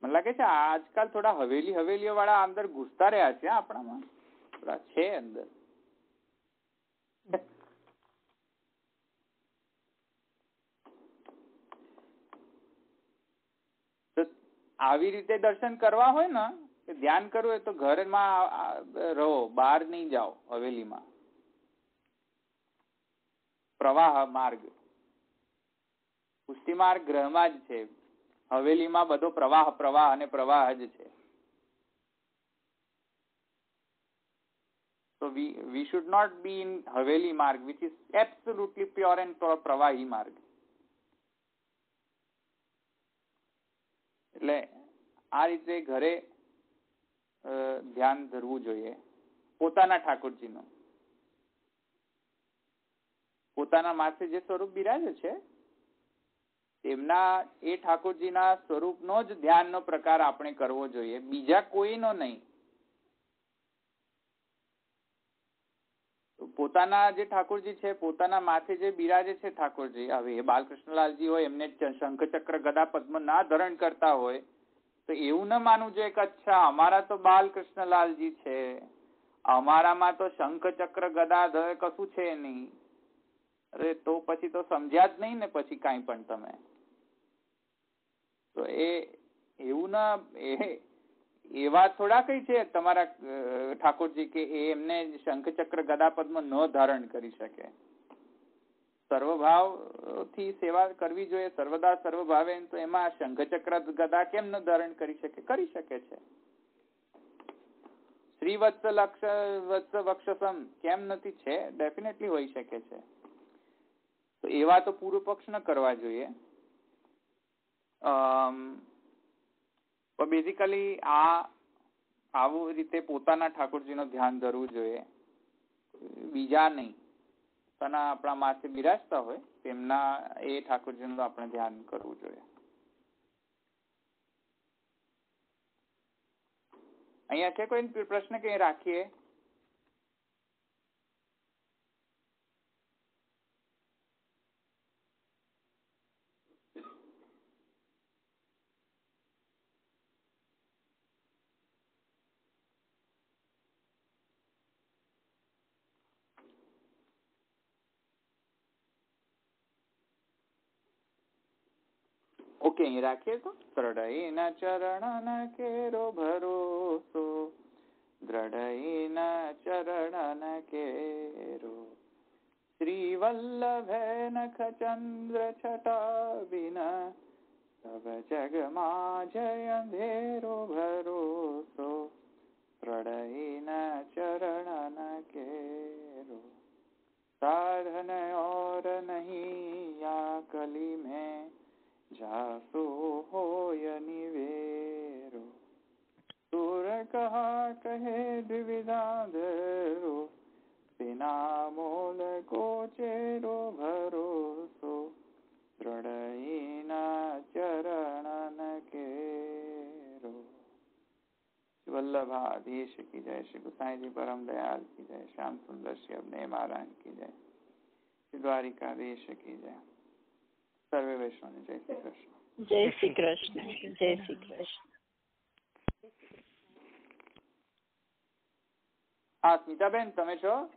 મને લાગે છે આજકાલ થોડા હવેલી હવેલીઓ વાળા અંદર ઘૂસતા રહ્યા છે આપણામાં, થોડા છે અંદર. આવી રીતે દર્શન કરવા હોય ને, ધ્યાન કરવું હોય તો ઘરમાં રહો, બહાર નહીં જાઓ. હવેલીમાં પ્રવાહ માર્ગ, પુષ્ટિ માર્ગ ગ્રહમાં જ છે, હવેલીમાં બધો પ્રવાહ પ્રવાહ અને પ્રવાહ જ છે. So we we should not be in Haveli marg, which is absolutely pure and પ્રવાહી માર્ગ. એટલે આ રીતે ઘરે ધ્યાન ધરવું જોઈએ પોતાના ઠાકોરજીનું. પોતાના માથે જે સ્વરૂપ બિરાજે છે તેમના એ ઠાકોરજીના સ્વરૂપનો જ ધ્યાનનો પ્રકાર આપણે કરવો જોઈએ, બીજા કોઈનો નહીં. પોતાના જે ઠાકોરજી છે, પોતાના માથે જે બિરાજે છે ઠાકોરજી, હવે એ બાલકૃષ્ણલાલજી હોય, એમને શંખ ચક્ર ગદા પદ્મ ના ધારણ કરતા હોય તો એવું ન માનવું જોઈએ કે અચ્છા અમારા તો બાલકૃષ્ણલાલજી છે, અમારામાં તો શંખ ચક્ર ગદા કશું છે નહીં. અરે તો પછી તો સમજ્યા જ નહીં ને પછી કાંઈ પણ તમે. તો એ એવું ના, એ એવા થોડા કઈ છે તમારા ઠાકોરજી કે એમને શંખ ચક્ર ગદા પદ્મ ન ધારણ કરી શકે. સર્વભાવ થી સેવા કરવી જોઈએ, સર્વદા સર્વભાવે. તો એમાં શંખ ચક્ર ગદા કેમ ન ધારણ કરી શકે? કરી શકે છે. શ્રી વત્સ લક્ષ વત્સ વક્ષસમ કેમ નથી? છે, ડેફિનેટલી હોઈ શકે છે. તો એવા તો પૂર્વ પક્ષ ન કરવા જોઈએ. બેઝિકલી આ આવું રીતે પોતાના ઠાકોરજીનો ધ્યાન ધરવું જોઈએ, બીજા નહીં. પોતાના આપણા માથે બિરાજતા હોય તેમના એ ઠાકોરજીનું આપણે ધ્યાન કરવું જોઈએ. અહીંયા છે કોઈ પ્રશ્ન કે રાખીએ? ઓકે, અહીં રાખીએ તો. દ્રઢઈના ચરણ કેરો ભરોસો, દ્રઢઈના ચરણ કેરો, શ્રી વલ્લભે નખ ચંદ્ર છટા બિન, સબ જગમાં જય અંધેરો ભરોસો, દ્રઢઈના ચરણ કેરો, સાધન और नहीं या कली में, जासो होय निवेरो, सुर कहा कहे द्विविधाधरो, बिना मोल को चेरो भरोસો, દ્રઢઈના ચરણ કેરો. વલ્લભાધીશ કી જય, શ્રી ગુસાઈજી પરમ દયાલ કી જય, શ્યામ સુંદર શ્રી અભિનય મહારાજ કી જય, શ્રી દ્વારિકાધીશ કી જય. સર્વે વૈષ્ણવ જય શ્રી કૃષ્ણ. જય શ્રી કૃષ્ણ. જય શ્રી કૃષ્ણ. હા સ્મિતાબેન, તમે છો?